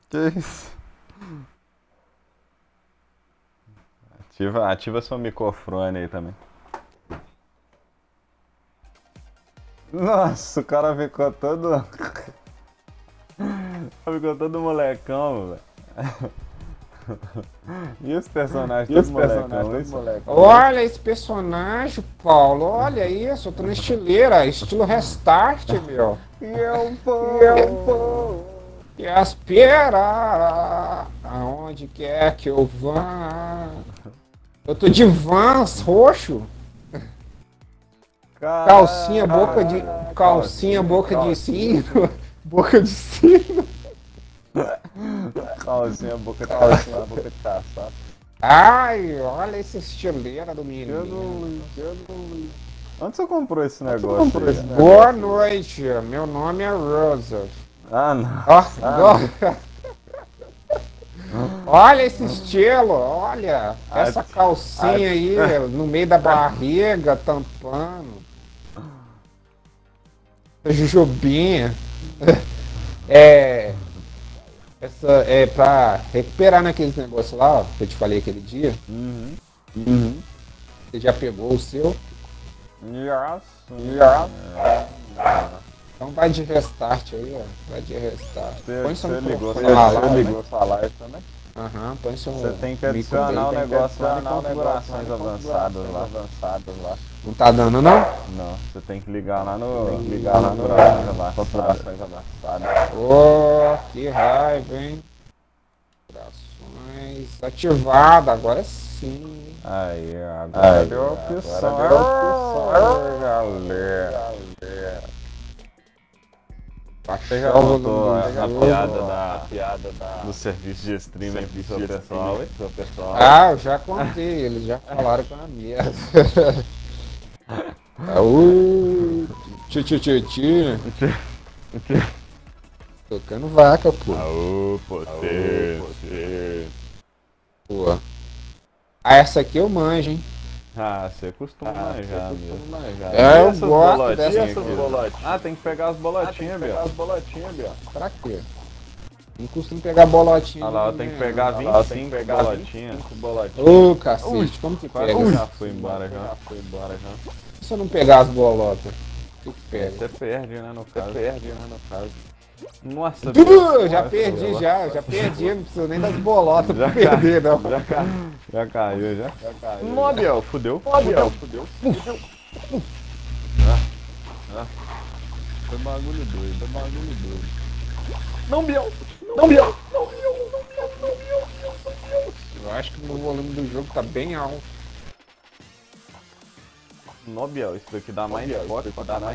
Que isso? Ativa seu microfone aí também. Nossa, o cara ficou todo. Ficou todo molecão, velho. E os personagens todos molecão, isso? Olha esse personagem, Paulo. Olha isso, eu tô na estileira, estilo restart, meu. E eu vou. E aspira aonde quer que eu vá. Eu tô de Vans roxo. Calcinha, boca de sino. Boca de sino. Calcinha, boca de caçapa, boca de caçapa. Ai, olha esse estileira do menino. Onde você comprou esse negócio aí? Boa noite, meu nome é Rosa. Ah, não. Olha esse estilo, olha essa calcinha aí no meio da barriga, tampando. Essa jujubinha. Essa é pra recuperar naqueles negócios lá, ó, que eu te falei aquele dia. Você já pegou o seu? Então vai de restart aí, ó. Vai de restart. Põe seu microfone ligou sua live também? Aham, põe seu. Você tem que adicionar o negócio lá em configurações avançadas lá. Não tá dando não? Não, você tem que ligar lá no. Configurações avançadas. Oh, que raiva, hein? Configurações ativada, agora sim. Aí, agora deu a opção, galera. Você já notou a piada do serviço de streaming pro seu pessoal, hein? Ah, eu já contei, eles já falaram com a merda. Tio. Tocando vaca, pô. Aô, potência. Pô. Ah, essa aqui eu manjo, hein? Ah, você costuma manjar mesmo. É, eu gosto dessas bolotinhas. Ah, tem que pegar as bolotinhas, Biel. Pra quê? Não costumo pegar bolotinha. Olha lá, tem que pegar 25 bolotinhas. Ô, cacete, como que pega? Já foi embora já. Se eu não pegar as bolotas, o que pega? Você perde, né, no caso. Nossa, Já perdi, não preciso nem das bolotas pra perder, não. Já caiu, já. Biel, fudeu. Foi bagulho doido. Não, Biel. Eu acho que o volume do jogo tá bem alto. Biel, isso daqui dá mais foco.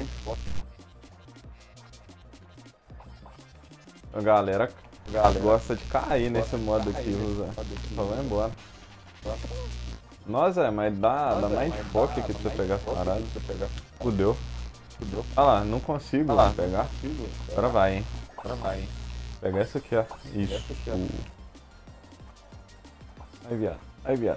A galera gosta de cair nesse modo aqui, usa. Só vai embora. Nossa, mas dá mais foco aqui pra você pegar as paradas. Fudeu. Ah lá, não consigo pegar. Agora vai, hein. Pegar essa aqui, ó. Isso. Aí, viado.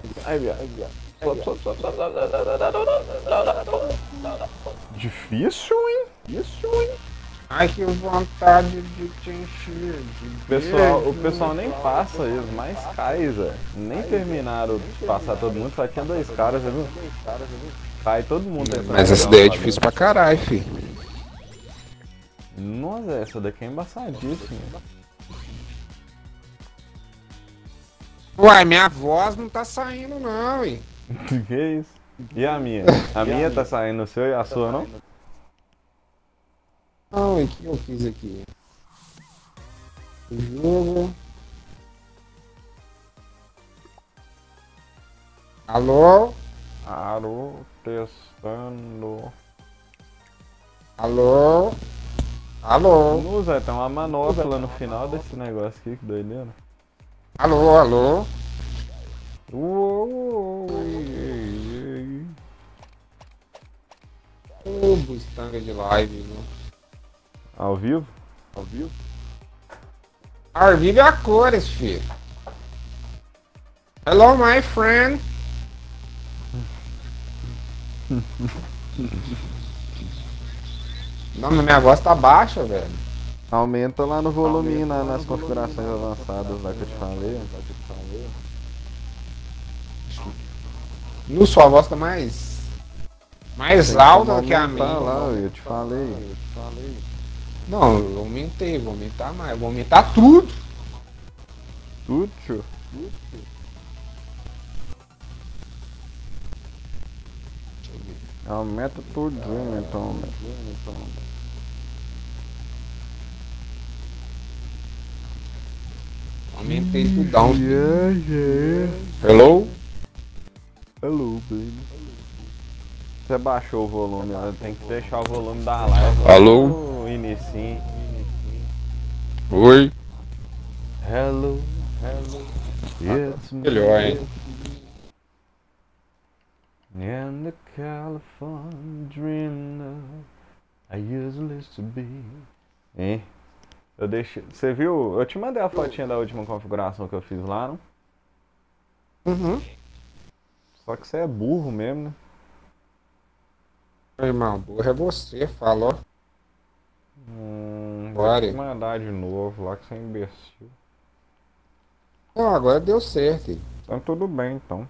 Difícil, hein? Ai, que vontade de te encher O pessoal nem passa, eles mais caem, Zé. Nem terminaram de passar todo mundo, só tinha 2 caras, já viu? Cai todo mundo. Mas essa daí é difícil pra caralho, fi. Nossa, essa daqui é embaçadíssima. Uai, minha voz não tá saindo não, hein? Que isso? E a minha? A minha tá saindo o seu e a sua não? Não, o que eu fiz aqui? O jogo. Alô? Testando. Alô? Não, Zé, tem uma manopla no final desse negócio aqui, que doideira. Alô? Bustanga de live, viu? Ao vivo? Ao vivo é a cores, filho. Hello, my friend. Não, minha voz tá baixa, velho. Aumenta lá no volume, nas configurações avançadas lá que eu te falei. No sua voz tá mais Tem alta como que a aumentar minha. lá, eu te falei. Não, eu aumentei, vou aumentar mais, vou aumentar tudo. Tudo, tio. Aumenta tudinho, então. Aumentei tudão. Yeah. Hello? Hello, baby. Você baixou o volume, tem que deixar o volume da live. Alô? No inicinho. Oi? Hello. It's me. Melhor, hein? In the California dream I used to be. Hein? Eu deixei. Você viu? Eu te mandei a fotinha da última configuração que eu fiz lá, não? Uhum. Só que você é burro mesmo, né? Meu irmão, burro é você, falou. Vou Bora. te mandar de novo lá que você é imbecil. Não, agora deu certo. Hein? Então tudo bem, então.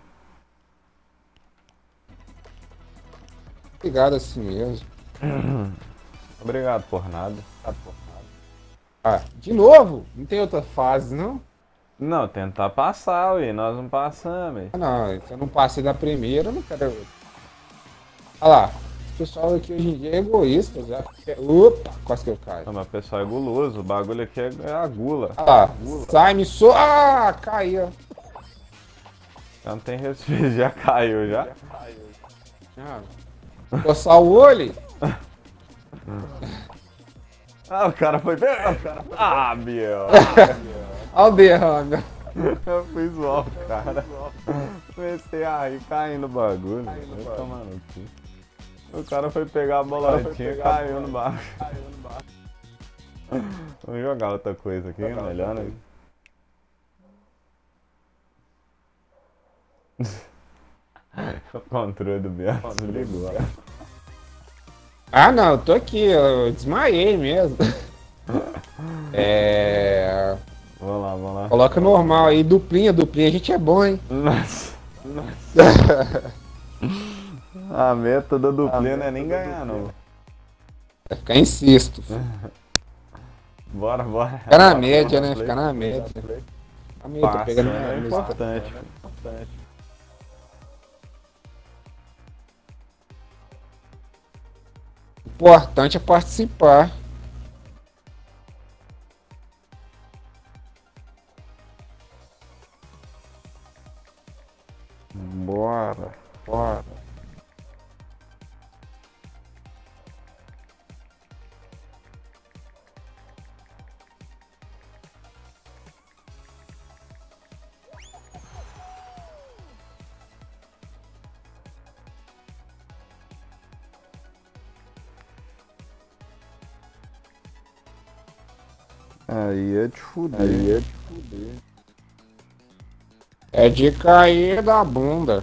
Obrigado assim mesmo. Obrigado por nada. Ah, de novo? Não tem outra fase, não? Não, tentar passar, ué. Nós não passamos, ué. Ah, não, se eu não passei da primeira, eu não quero outra. Olha lá, o pessoal aqui hoje em dia é egoísta, já. Opa, quase que eu caio. Não, mas o pessoal é guloso. O bagulho aqui é a gula. Olha lá, sai, me so... Ah, caiu. Já não tem respeito, já caiu já. Ah, coçar o olho. Ah, o cara foi pegar. Ah, Biel. Olha o derrame. Eu fui zoar o cara. Comecei a rir, caindo no bagulho. Vai tomar no cu. O cara foi pegar a bolotinha e caiu no bagulho. Vamos jogar outra coisa aqui, melhor, né? O controle do Biel desligou. Ah, não, eu tô aqui, eu desmaiei mesmo. Vamos lá. Coloca normal aí, duplinha, a gente é bom, hein? Nossa. A meta da duplinha não é nem ganhar, não. Vai ficar em sexto. Bora. Ficar na média, né? Ficar na média. A média, tô Passa, pegando é minha importante. O importante é participar. Bora. Aí é de fuder. É de cair da bunda.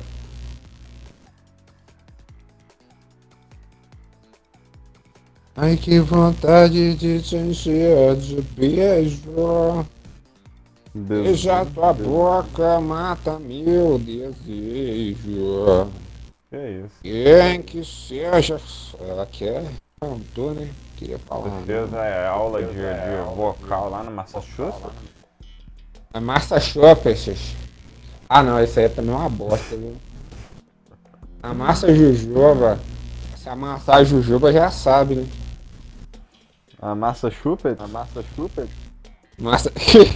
Ai, que vontade de te encher de beijo. Beija tua boca, mata meu desejo. Que isso? Quem que seja. Ela quer. Não tô, né? Queria falar. Você fez aula de vocal lá no Massachusetts? É Massachusetts. Ah, não, esse aí também é uma bosta, viu? A massa jujuba. Se amassar a jujuba já sabe, né? A massa chupet? Massa.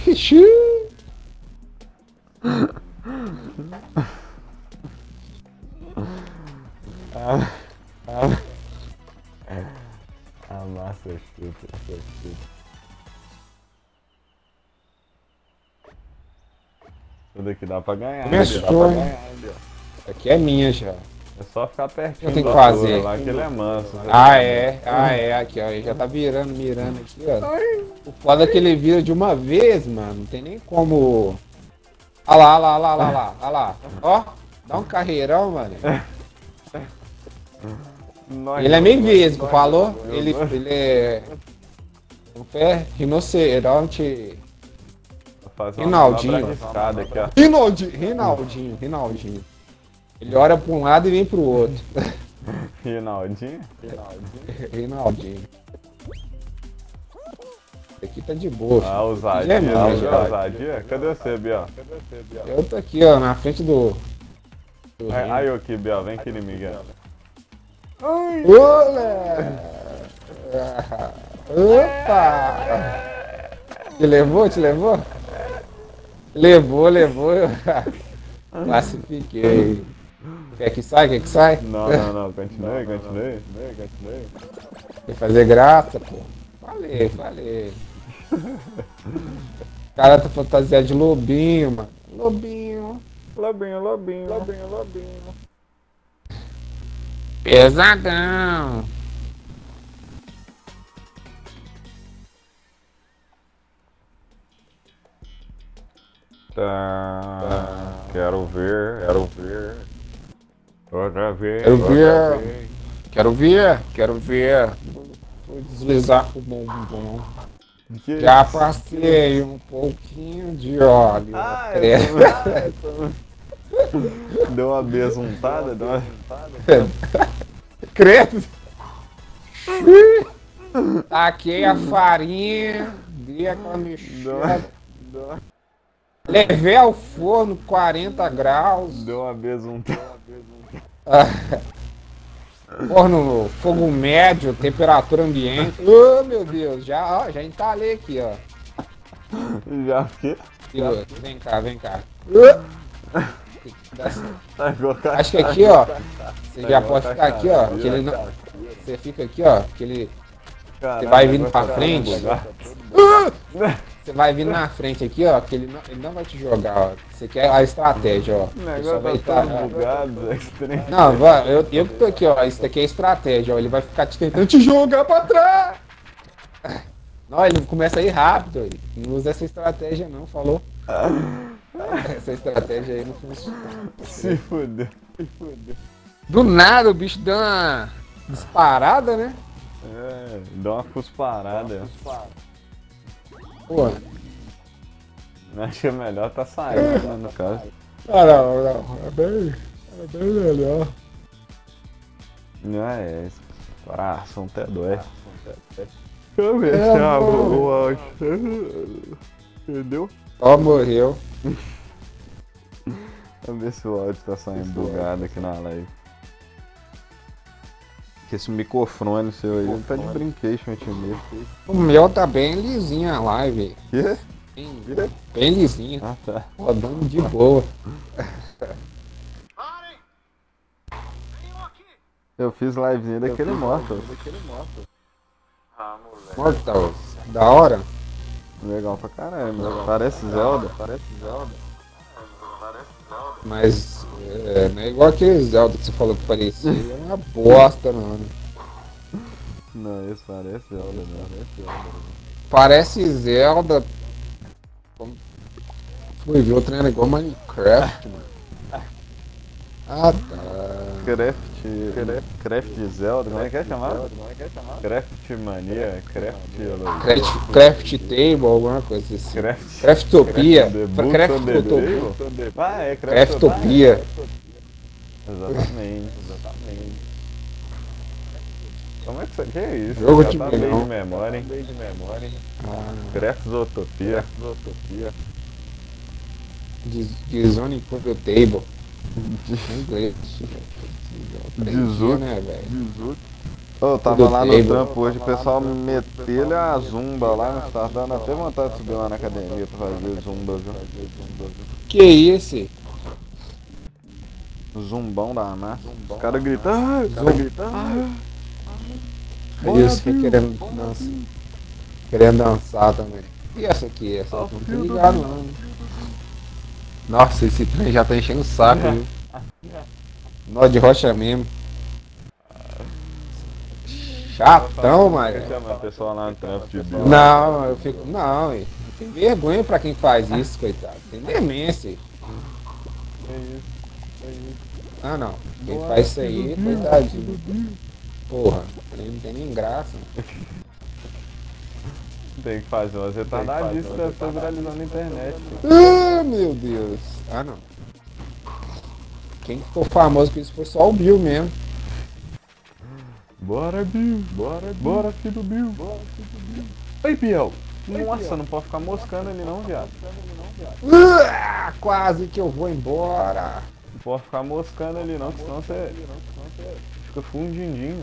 A massa chupet. Tudo aqui dá pra ganhar. Começou, hein? Essa aqui é minha já. É só ficar pertinho Eu tenho do que fazer. ator lá, que ele é manso. Aqui, ó. Ele já tá mirando aqui, ó. O foda é que ele vira de uma vez, mano. Não tem nem como. Olha lá. Ó, dá um carreirão, mano. Ele é meio vesgo, falou? Ele O pé, rinoceronte. Vou fazer Rinaldinho. manobra arriscada aqui, ó. Rinaldinho. Ele olha pra um lado e vem pro outro. Rinaldinho. Rinaldinho. Esse aqui tá de boa. Ah, ousadia, É mesmo, ousadia. Cadê você, Biel? Eu tô aqui, ó, na frente do Aí eu aqui, Biel. Vem aqui em mim, Biel. Olé! Opa! Te levou? Levou. Classifiquei. Quer que sai? Não. Continue. Quer fazer graça, pô? Falei. O cara tá fantasiado de lobinho, mano. Lobinho. Pesadão. Tá. Quero ver. Outra vez. Quero ver. Vou deslizar o bumbum. Que Já isso? passei um pouquinho de óleo. Ah, credo. Deu uma besuntada, deu uma... Credo. Taquei a farinha, dei aquela mexida. Levei ao forno 40 graus. Deu uma besuntada. Forno, fogo médio, temperatura ambiente. Oh, meu Deus, já entalei aqui, ó. Já o quê? Vem cá. Tá igual Acho que aqui, ó, você já pode ficar aqui, ó, que ele não... Você fica aqui, ó, que ele... Você vai vindo pra frente. Você vai vindo na frente aqui, ó, que ele não vai te jogar, ó. Você quer a estratégia, ó. O negócio tá todo bugado, extremo. Não, eu que tô aqui, ó. Isso daqui é estratégia, ó. Ele vai ficar tentando te jogar pra trás. Não, ele começa a ir rápido. Ele não usa essa estratégia, não, falou? Essa estratégia aí não funciona. Se fudeu. Do nada o bicho dá uma disparada, né? É, dá uma cusparada. Pô. Acho que é melhor tá saindo, né, no caso. Ah, não. É bem melhor. Não é isso. Coração até dói. Deixa eu ver se abre o áudio. Entendeu? Ó, morreu. Vamos ver se o áudio tá saindo bugado aqui na live. Que esse microfone seu aí tá de brinquedo mesmo. O meu tá bem lisinho a live. Quê? Bem lisinho. Ah, tá. Rodando de boa. Eu fiz livezinha daquele Mortals. Mortals. Da hora. Legal pra caramba. Parece Zelda. Mas não é igual aquele Zelda que você falou que parecia. É uma bosta, mano. Não, isso parece Zelda mesmo. Parece Zelda. Fui ver o trem era igual Minecraft, mano. Ah, tá. Craft Zelda, como é que é chamado? Craft Mania, Craft Table, alguma coisa assim. Craftopia. Craftopia. Ah, é Craftopia. Exatamente. Como é que isso é isso? Jogo Já de tá milhão. bem de memória, hein? Craftopia. Design for the table. Em inglês. 18, né, velho? Eu tava lá no trampo hoje, o pessoal meteu a zumba lá no estado, dando até vontade de subir lá na academia pra fazer zumba, viu? Que isso? Zumbão da massa. Os caras gritam, Aí os que querendo dançar também. E essa aqui? Essa eu não tô ligado não. Nossa, esse trem já tá enchendo o saco, viu? Nó de rocha mesmo. Chatão, mano. Chama o pessoal lá no trampo de bicho. Não, eu fico. Não, tem vergonha pra quem faz isso, coitado. Tem demência. Ah, não. Quem faz isso aí, coitadinho. Porra, não tem nem graça. Tem que fazer umas retardadices, deve estar viralizando na internet. Ah, meu Deus. Ah, não. Quem ficou famoso com isso foi só o Bill mesmo. Bora, Bill. Bora, filho do Bill. Ei, Biel. Nossa, não pode ficar moscando ali não, viado. Quase que eu vou embora. Não pode ficar moscando ali não, senão você fica fundindinho.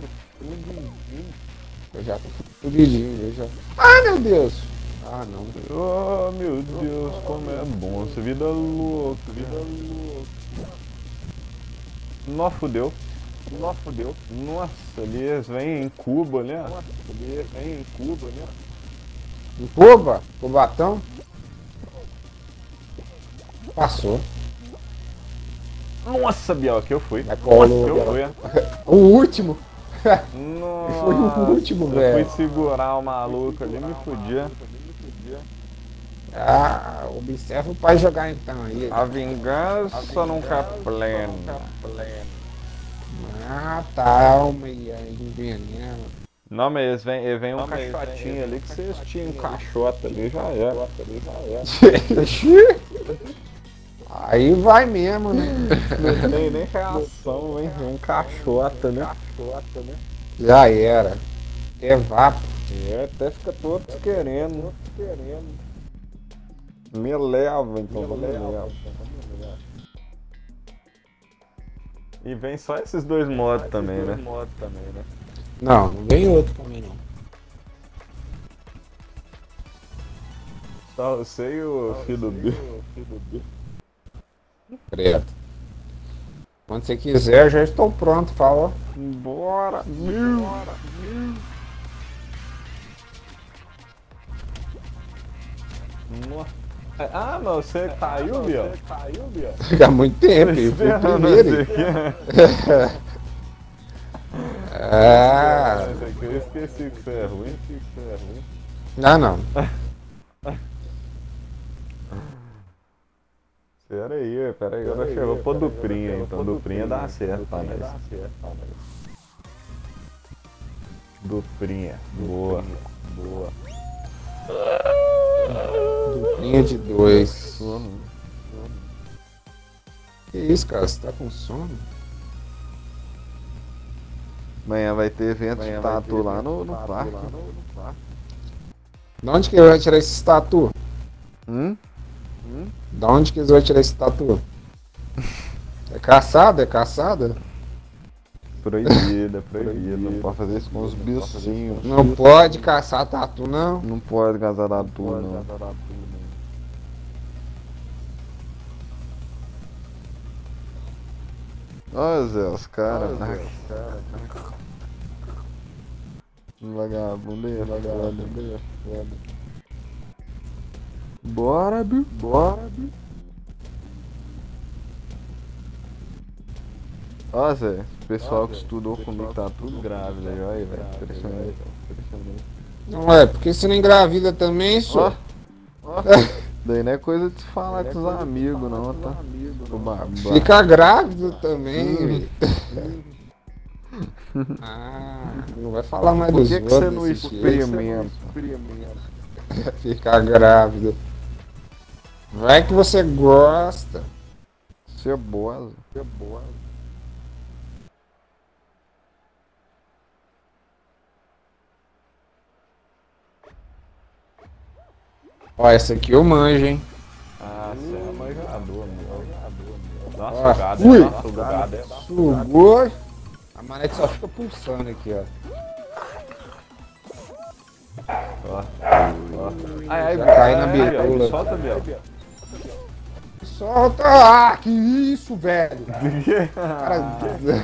Eu já tô fudidinho, eu já. Ah, meu Deus. Ah, não. Oh, meu Deus, como é bom essa vida louca. Nó fudeu. Nossa, ali eles vêm em Cuba, né? Em Cuba? Cubatão? Passou. Nossa, Biel, aqui eu fui. Mas colou, eu fui. O último. Nossa, Foi o último, eu velho. fui segurar o maluco ali, me fudia. Ah, observa o pai jogar então aí. A vingança nunca é plena. Ah, tá, e aí veneno. Não, mas eles vêm um caixotinho ali que vocês tinham um caixota ali, já era. Aí vai mesmo, né? Não tem nem reação, hein? Um caixota, né? Já era. É vapo. É, até fica todos querendo. Me leva, então, me leva. E vem só esses dois modos também, né? Não, não vem outro também não. Só você e o filho do Bill. Preto. Quando você quiser, já estou pronto, fala. Bora, Bill! Nossa. Ah, mas você caiu, Biel? Há muito tempo, eu fui o primeiro. Ah, Eu esqueci que você é ruim. não. Pera aí, agora chegou pro Duprinha, então Duprinha dá certo pra nós. Duprinha, boa. Duplinha de 2. Sono. Que isso, cara? Você tá com sono? Amanhã vai ter evento de tatu lá no parque. De onde que ele vai tirar esse tatu? Da onde que eles vão tirar esse tatu? É caçada? Proibido, não pode fazer isso com os bichinhos. Não pode caçar tatu, não. Não pode casar tatu, não. Olha Zé, os caras. Vagabundo aí, Bora, Bill. Ó, Zé, o pessoal que estudou comigo tá tudo grávido aí, olha aí, velho. Impressionante. Não é, porque você não engravida também, só. Daí não é coisa de se falar com os amigos, não, tá? O babá. Fica grávido também, velho. Não vai falar mais Por dos que outros. você não desse jeito. experimenta? Ficar grávido. Vai que você gosta. Cebosa. Ó, essa aqui eu manjo, hein? Ah, você é manjador, meu. Dá Ó, uma sugada, fui. dá uma sugada. Sugou. A manete só fica pulsando aqui, ó. Ai, Já cai na Biel, birula. solta, Biel. Solta! Ah, que isso, velho! Cara,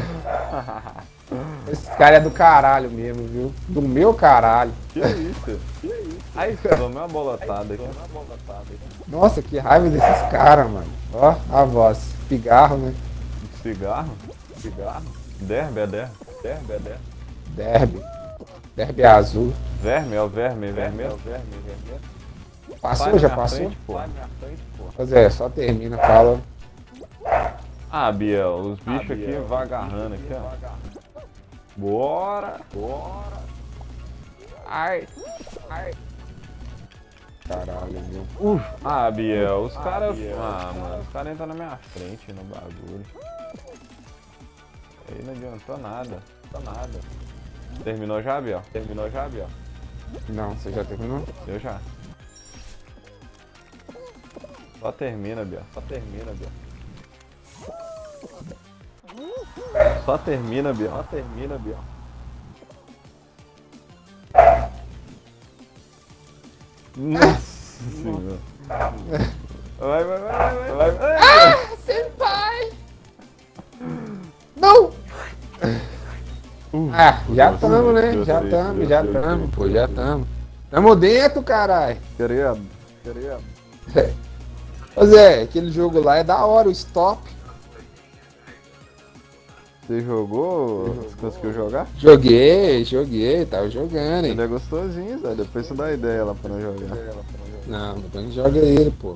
esse cara é do caralho mesmo, viu? Do meu caralho. Que isso? Aí, tomei uma bolotada aqui. Nossa, que raiva desses caras, mano. Ó, a voz. Pigarro, né? Cigarro? Derby, é derby. Derby. Derby azul. Verme, é o verme. Passou, já passou? Pois é, só termina, fala. Ah, Biel, os bichos aqui vagarrando aqui, ó. Bora! Ai. caralho, viu? Ah, Biel, os caras. Ah, mano, os caras entram na minha frente no bagulho. Aí não adiantou nada. Terminou já, Biel? Não, você já terminou? Eu já. Só termina, Biel. Só termina, Biel. Nossa senhora. Vai. Senpai! Não! Já tamo, né? Já tamo, pô, já tamo. Tamo dentro, caralho. Querido. Ô Zé, aquele jogo lá é da hora, o stop. Você jogou? Você conseguiu jogar? Joguei, tava jogando, hein? Ele é gostosinho, Zé. Depois você dá ideia lá pra não jogar. Não, depois não joga ele, pô.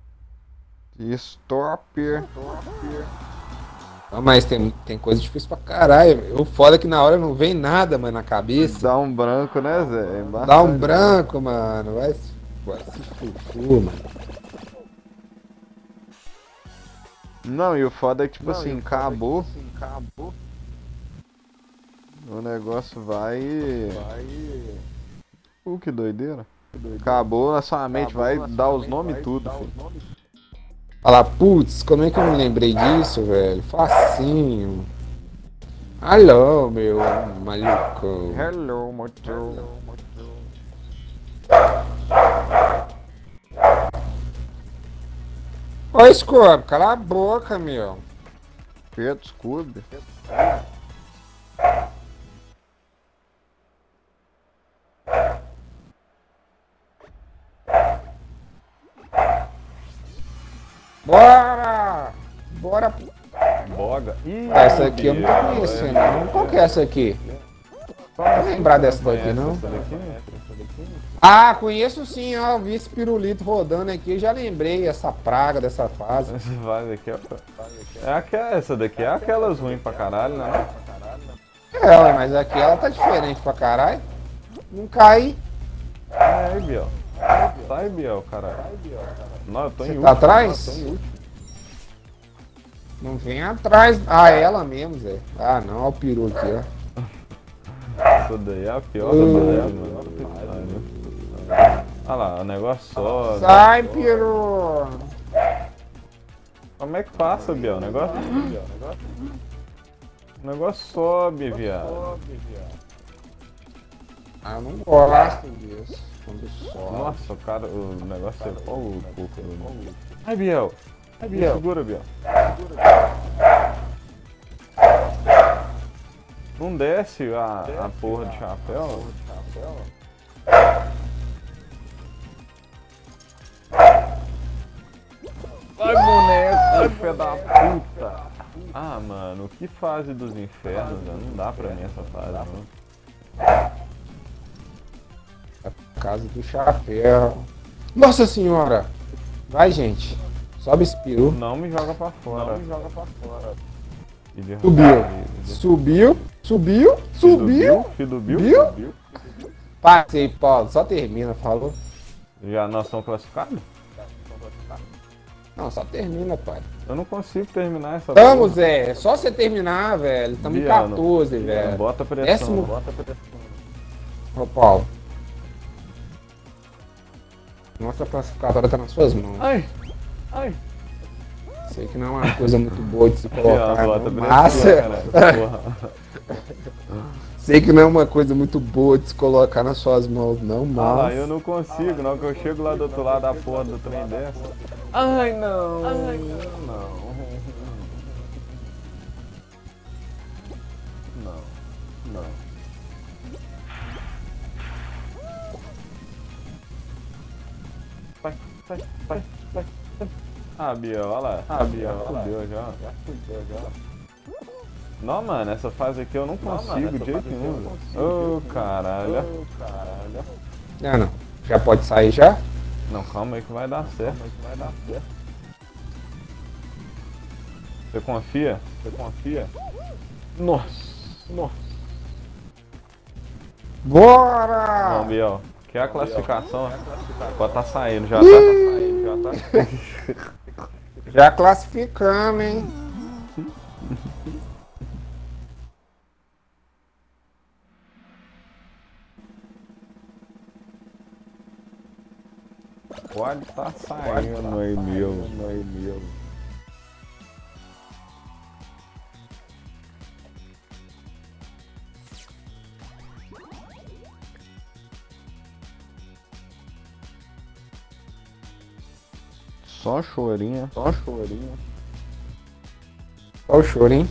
Stopper. Não, mas tem coisa difícil pra caralho. O foda é que na hora não vem nada, mano, na cabeça. Dá um branco, né, Zé? É embaçado. Dá um branco, mano. Vai se fufu, mano. Não, e o foda é que, tipo assim, acabou. O negócio vai. Que doideira. Acabou, a sua mente vai dar os nomes tudo, filho. Fala, putz, como é que eu me lembrei disso, velho? Facinho. Alô, meu maluco. Hello, moto. Ô, Scorpio, cala a boca, meu. Pedro Scooby. Bora! Boga. Essa aqui eu não tô conhecendo, não. Qual que é essa aqui? Não lembrar dessa daqui, não. Essa daqui? Ah, conheço sim, ó. Vi esse pirulito rodando aqui. Já lembrei essa praga dessa fase. Essa fase aqui essa daqui é aquelas ruins pra caralho, né? É, mas aqui ela tá diferente pra caralho. Não cai. Aí, Biel. Sai, Biel, caralho. Não, eu tô em Você último. tá atrás? Não vem atrás. Ah, ela mesmo, Zé. Ah, não. Olha o peru aqui, ó. Essa daí é a pior da fase, mano. Olha lá, o negócio só. Sai, peru! Como é que passa, Biel? O negócio sobe, viado. Ah, eu não gosto disso. Quando sobe. Nossa, o cara, o negócio é. Olha o cuco ali. Ai, Biel. Segura, Biel. Não desce a porra de chapéu? Vai, boneco, filho da puta. Ah, mano, que fase dos infernos, né? Não dá pra mim essa fase, não. Casa do chapéu. Nossa senhora! Vai, gente. Sobe esse peru. Não me joga pra fora. Subiu. Filho do Bill? Viu? Passei, Paulo. Só termina, falou. Já nós somos classificados? Não, só termina, pai. Eu não consigo terminar essa Vamos, Zé. É só você terminar, velho. Estamos em Biano, 14, velho. Bota pressão. Décimo. Ô, Paulo. Nossa classificatória tá nas suas mãos. Ai. Sei que não é uma coisa muito boa de se colocar, Biano, bota não, pressão, mas... cara. Porra. Sei que não é uma coisa muito boa de se colocar nas suas mãos, não, mas... Ah lá, eu não consigo, não, que eu chego lá do outro lado da porra do trem dessa. Ai, não. Não. Vai. Ah, Biel, olha lá. Fudeu já. Não, mano, essa fase aqui eu não consigo de jeito nenhum. Ô, caralho. Não. Já pode sair já? Não, calma aí que vai dar certo. Você confia? Nossa. Bora! Não, Biel. Que é a classificação. Pode estar saindo, já tá saindo, já tá. Já classificamos, hein? Pode estar saindo aí, meu. Só chorinha. Só o choro, hein?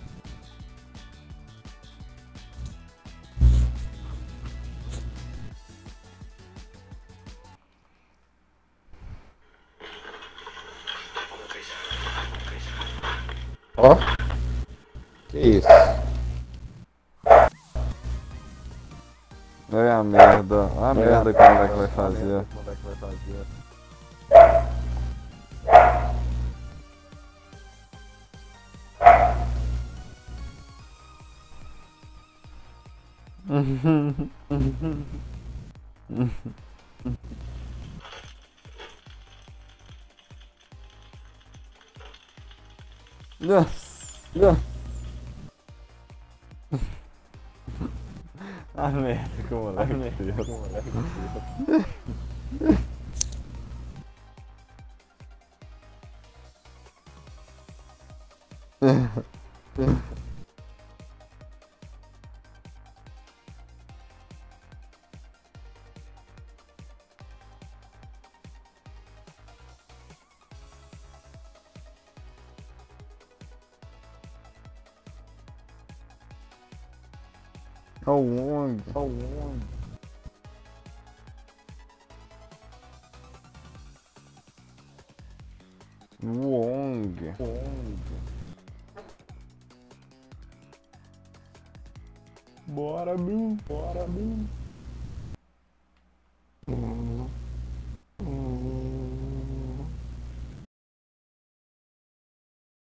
Ó. Que isso? É a merda. A merda que o moleque vai fazer. Nossa. A merda que o moleque fez. Aonde? Wong. Bora, Bill.